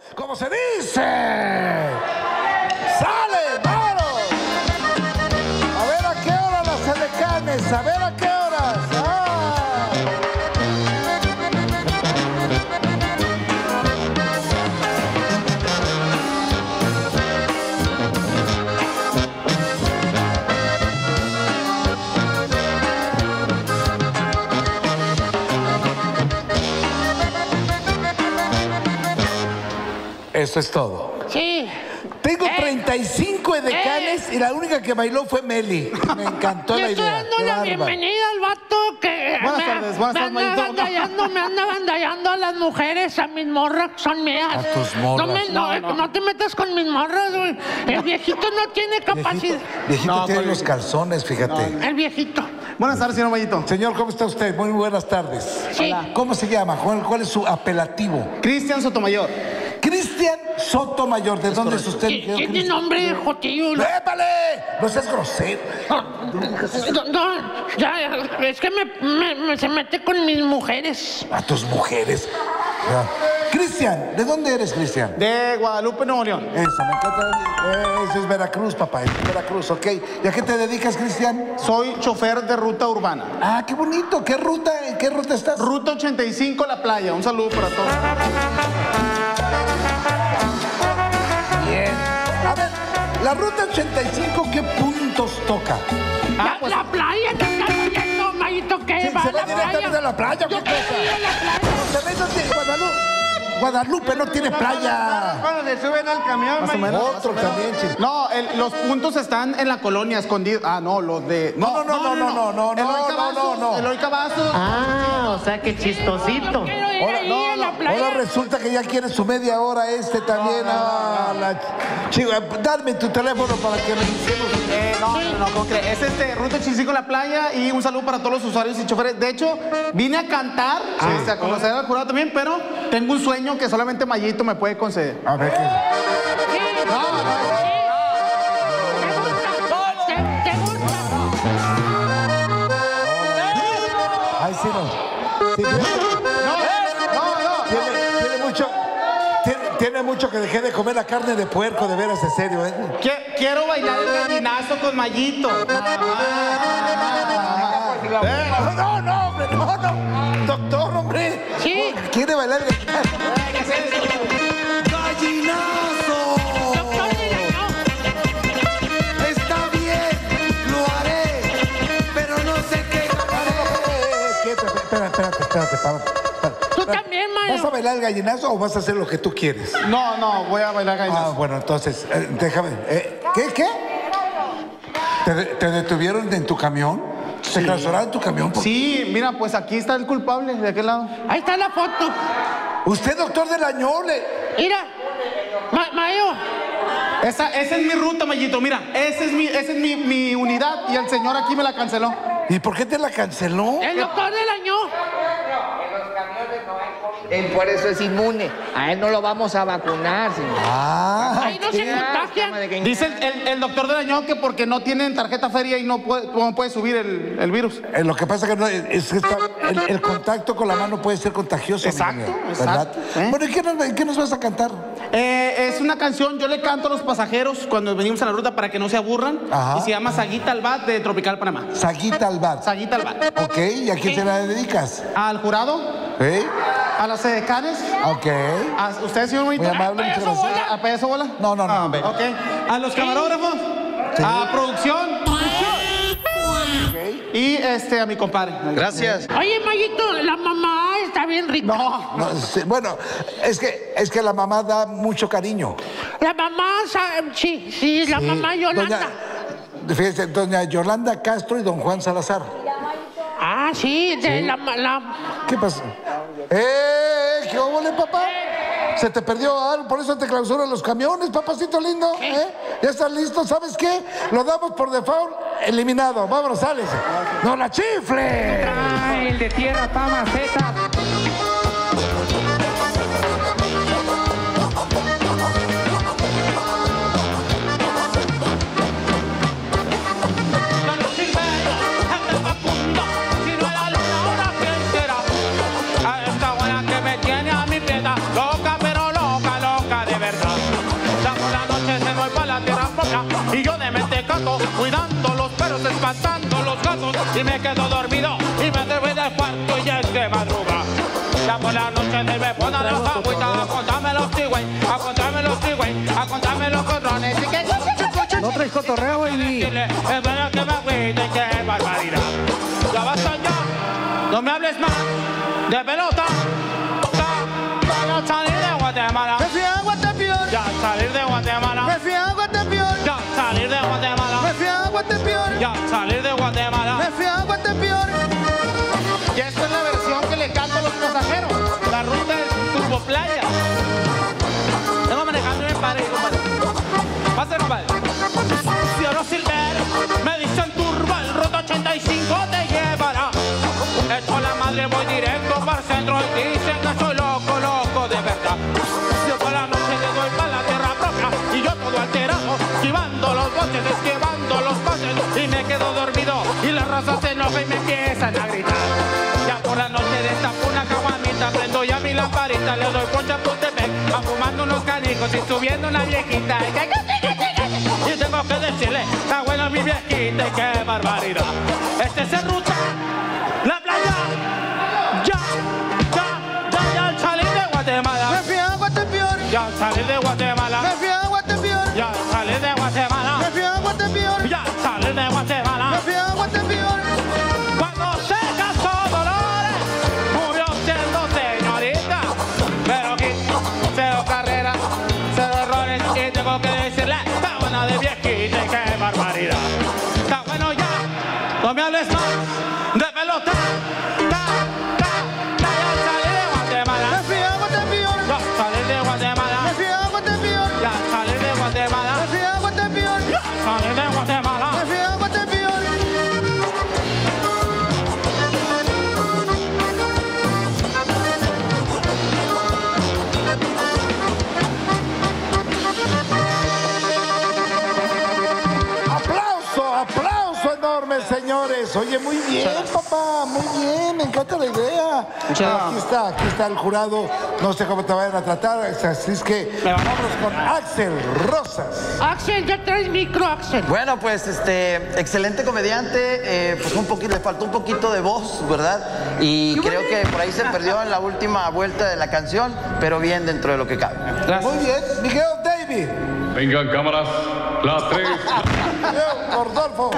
como se dice. ¡Sale, vámonos! A ver a qué hora las edecanes, a ver a qué horas. Eso es todo. Sí. Tengo 35 edecanes y la única que bailó fue Meli. Me encantó la idea. Le estoy dando Qué la bárbaro. bienvenida al vato que Buenas tardes, me anda bandallando a las mujeres, a mis morras, que son mías. A tus morras. No te metas con mis morras, güey. El viejito no tiene capacidad. Viejito No, tiene con- los calzones, fíjate. El viejito. Buenas tardes, señor Mayito. Señor, ¿cómo está usted? Muy buenas tardes. Sí. ¿Cómo se llama? ¿Cuál es su apelativo? Cristian Sotomayor. Cristian Sotomayor. ¿De dónde es usted? Tiene nombre, jotillo. ¡Épale! No seas grosero. No, ya, es que se mete con mis mujeres. A tus mujeres. Ya. Cristian, ¿de dónde eres, Cristian? De Guadalupe, Nuevo León. Eso, me encanta. Eso es Veracruz, papá. Es Veracruz, ok. ¿Y a qué te dedicas, Cristian? Soy chofer de ruta urbana. Ah, qué bonito. ¿Qué ruta? ¿En qué ruta estás? Ruta 85, La Playa. Un saludo para todos. Bien. A ver, la ruta 85, ¿qué puntos toca? La playa te está oyendo, Mayito, que Sí, va se a va la directamente playa. a la playa. ¿Qué Yo quiero cosa? ir a la playa. Monterrey no tiene- Guadalupe no tiene playa. Cuando se suben al camión, más o menos. Otro también, chico. No, los puntos están en la colonia, escondidos. Ah, no, los de... No. Eloy Cavazos. Ah, o sea que chistosito. Quiero ir ahí a la playa. Ahora resulta que ya quiere su media hora también. Chico, dame tu teléfono para que revisemos. No, ¿cómo crees? Es Ruta 85 La Playa y un saludo para todos los usuarios y choferes. De hecho, vine a cantar, a conocer al jurado también, pero tengo un sueño que solamente Mayito me puede conceder. A ver qué. ¿Te gusta? Ay, sí, no. Sí, tiene mucho que dejé de comer la carne de puerco, de veras, en serio, ¿eh? Quiero bailar el gallinazo con Mayito. No, hombre, no. Doctor, hombre. Sí. ¿Quiere bailar el ¡Gallinazo! Doctor Milano. Está bien, lo haré, pero no sé qué. Espérate, para. Tú también, ¿Vas a Mayo. bailar el gallinazo o vas a hacer lo que tú quieres? No, voy a bailar Ah, gallinazo. bueno, entonces, déjame. ¿Qué? ¿Te detuvieron en tu camión? ¿Te clausuraron en tu camión? Sí, mira, pues aquí está el culpable, de aquel lado. Ahí está la foto. Usted, doctor del Añole. Mira. Mayo. Esa es mi ruta, Mayito. Mira, esa es mi unidad y el señor aquí me la canceló. ¿Y por qué te la canceló? El doctor del año. Él por eso es inmune. A él no lo vamos a vacunar, señor. Ah, Ahí no se contagian. Dice el doctor del año que porque no tienen tarjeta feria y no puede subir el virus. lo que pasa que no, es que el contacto con la mano puede ser contagioso. Exacto, amigo, exacto. ¿verdad? Bueno, ¿y qué nos vas a cantar? Es una canción, yo le canto a los pasajeros cuando venimos a la ruta para que no se aburran. Ajá. Y se llama Saguita al Bat de Tropical Panamá. Saguita al bar. Saguita al Bat. Ok, ¿y a quién se la dedicas? Al jurado, ¿Eh? a las edecanes, Ok. a ustedes, señor Bonito. Muy amable, muchas gracias. ¿A payaso bola? No. Ok. A los camarógrafos, a producción. Y a mi compadre. Gracias. Oye, Mayito, la mamá está bien rica. No, sí, bueno, es que la mamá da mucho cariño. La mamá, sí, la mamá Yolanda. Fíjese, doña Yolanda Castro y don Juan Salazar. Ah, sí, la... ¿Qué pasa? ¿Qué óvole, papá? ¿Se te perdió algo? ¿Por eso te clausuran los camiones, papacito lindo? ¿Ya estás listo? ¿Sabes qué? Lo damos por default eliminado. Vámonos, sales. ¡No la chifle! El de tierra está maceta. Esta buena que me tiene a mi pieza, loca pero loca, loca. propia. Y yo de mentecato, cuidando los perros, espantando los gatos. Y me quedo dormido y me debo del cuarto y es de madruga. Ya por la noche debe poner los agüitas, a contarme los tigüey, a contarme los tigüey, a contarme los codrones. Y que No traes cotorreo, baby. es verdad que me agüite, qué barbaridad. Ya basta ya, no me hables más de pelota. Ya salir de Guatemala. Me fui a Guatepeor. Ya salir de Guatemala. Me fui a Guatepeor. Ya salir de Guatemala. Me fui a Guatepeor. Ya salir de Guatemala. Me fui a Guatepeor. Y esta es la versión que le canto a los pasajeros. La ruta del Turbo Playa. Vengo manejando en padre, compadre. Pase, compadre. Cielo Silver, me dicen turbo, el ruta 85 te llevará. Echo la madre, voy directo para el centro y dicen que soy loco, loco de verdad. Yo por la noche le doy para la tierra propia y yo todo alterado, esquivando los boches, esquivando los coches y me quedo dormido y la raza se enoja y me empiezan a gritar. Ya por la noche destapo una caguamita, prendo ya mi lamparita, le doy poncha a Putepec, a fumando unos canicos y subiendo una viejita. Y tengo que decirle, está buena mi viejita y qué barbaridad. Este es el ruta, la playa, ya al salir de Guatemala. Me fui a Guatepeor. Ya al salir de Guatemala. Me fui a Guatepeor. Ya al salir de Guatemala. Me fui a Guatepeor. Ya al salir de Guatemala. Me fui a Guatepeor. Cuando se casó Dolores, murió siendo señorita. Pero aquí cero carrera, cero errores y tengo que decirle, está buena de viejita y qué barbaridad. Está bueno ya, no me hables más de pelota. Ya al salir de Guatemala. Me fui a Guatepeor. Ya al salir de Guatemala. Me fui a Guatepeor. Ya al salir de Guatemala. Me fui a Guatepeor. Ya al salir de Guatemala. Me fui a Guatepeor. ¡Aplauso enorme, señores! Oye, muy bien, papá, muy bien, me encanta la idea. Aquí está el jurado, no sé cómo te vayan a tratar, así es que vámonos con Axel Rosas. Axel, ya traes micro, Axel. Bueno, pues excelente comediante, pues le faltó un poquito de voz, ¿verdad? Y creo que por ahí se perdió en la última vuelta de la canción, pero bien dentro de lo que cabe. Muy bien, Miguel David. Vengan cámaras, las 3. Rodolfo.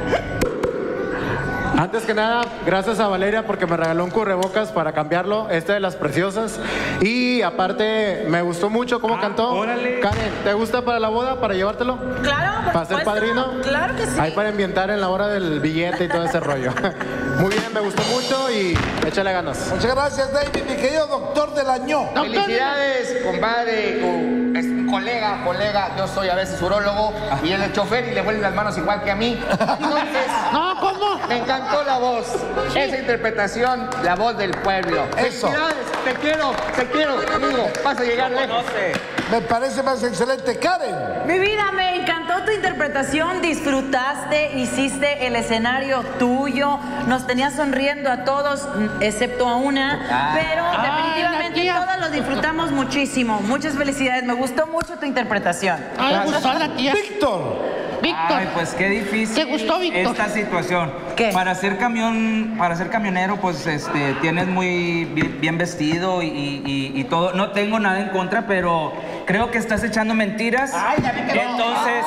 Antes que nada, gracias a Valeria porque me regaló un cubrebocas para cambiarlo, este de las preciosas. Y aparte, me gustó mucho cómo cantó. órale. Karen, ¿te gusta para la boda, para llevártelo? Claro, por ¿Para ser supuesto. padrino? Claro que sí. Ahí para ambientar en la hora del billete y todo ese rollo. Muy bien, me gustó mucho y échale ganas. Muchas gracias, David, mi querido doctor del año. Felicidades, compadre. Es un colega. Yo soy a veces urólogo y él es chofer y le huelen las manos igual que a mí. Entonces, No, ¿cómo? me encantó la voz. Esa interpretación, la voz del pueblo. Eso. Felicidades, te quiero, amigo. Vas a llegar lejos. Me parece más excelente, Karen. Mi vida, me encantó tu interpretación, disfrutaste, hiciste el escenario tuyo, nos tenías sonriendo a todos, excepto a una, pero definitivamente la tía. todos lo disfrutamos muchísimo. Muchas felicidades, me gustó mucho tu interpretación. Ay, me gustó la tía. Víctor. Víctor. Ay, pues qué difícil. ¿Te gustó, Víctor? Esta situación. ¿Qué? Para ser camionero, pues tienes muy bien vestido y todo. No tengo nada en contra, pero creo que estás echando mentiras. Ay, ya vi que no. Entonces,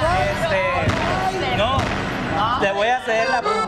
no. Le voy a ceder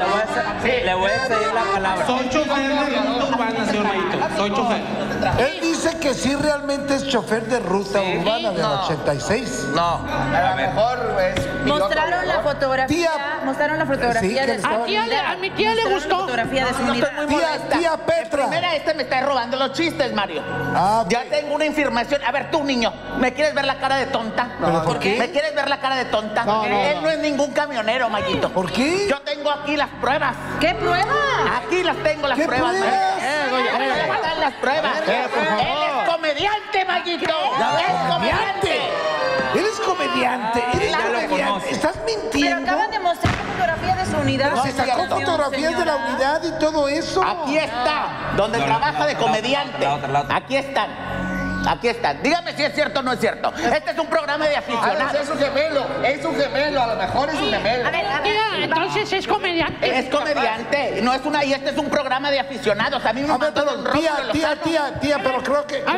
la palabra. Soy chofer de ruta urbana, señor Mayito. Soy chofer. Él dice que sí realmente es chofer de ruta urbana de 86. No, a lo mejor es piloto. Mostraron la fotografía, mostraron la fotografía Sí, que de su estaba- unidad. A mi tía le Mostraron gustó. la fotografía de su unidad. Tía Petra. Mira, me está robando los chistes, Mario. Ya tengo una información. A ver, tú, niño, ¿me quieres ver la cara de tonta? ¿Por qué? ¿Me quieres ver la cara de tonta? Él no es ningún camionero, Mayito. ¿Por qué? Yo tengo aquí las pruebas. ¿Qué prueba? Aquí las tengo, las ¿Qué pruebas. pruebas? Aquí están las pruebas. Él es comediante, Mayito. Es comediante. Eres comediante. Eres Claro, lo comediante. conoce. ¿Estás Pero mintiendo? acaban de mostrar la fotografía de su unidad. Se sacó fotografías de la unidad y todo eso. Aquí está, donde trabaja de comediante. la otra. Aquí están. Aquí está. Dígame si es cierto o no es cierto. Este es un programa de aficionados. Es un gemelo, a lo mejor es un gemelo. Tía, entonces es comediante. Es comediante, no es una, y este es un programa de aficionados. A mí me mandó Don Rómulo Tía, pero creo que...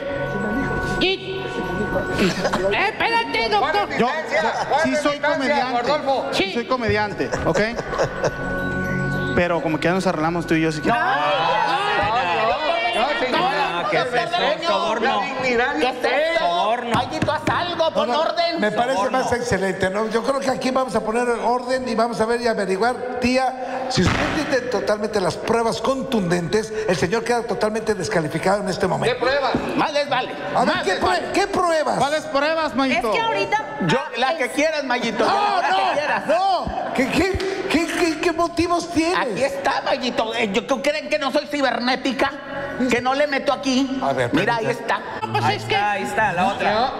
Espérate, doctor. Yo sí soy comediante. Sí soy comediante, ¿ok? Pero como que ya nos arreglamos tú y yo, si quieres. ¿Qué es eso? Soborno. ¿Qué es eso? Mayito, haz algo, pon orden. Me parece más excelente, ¿no? Yo creo que aquí vamos a poner orden y vamos a ver y averiguar, tía, si usted tiene totalmente las pruebas contundentes, el señor queda totalmente descalificado en este momento. ¿Qué pruebas? Más les vale. A ver, ¿qué pruebas? ¿Cuáles pruebas, Mayito? Es que ahorita... Yo, la que quieras, Mayito. ¿Qué motivos tienes? Aquí está, Mayito. ¿Creen que no soy cibernética? ¿Que no le meto aquí? A ver, mira, ahí está. Pues Ahí está, la otra.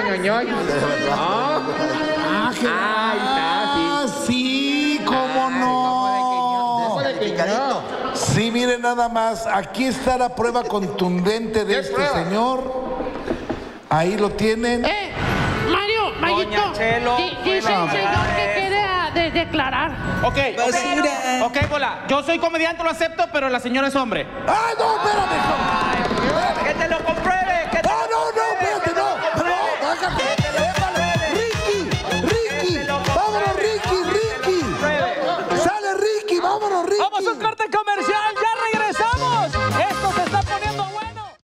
Sí, cómo no. Sí, miren nada más. Aquí está la prueba contundente de este señor. Ahí lo tienen. Mayito, Doña Chelo, dice el señor que quiere declarar. Ok, bola. Yo soy comediante, lo acepto, pero la señora es hombre. ¡Ah, no, espérame! ¡Que te lo compruebe! ¡Que te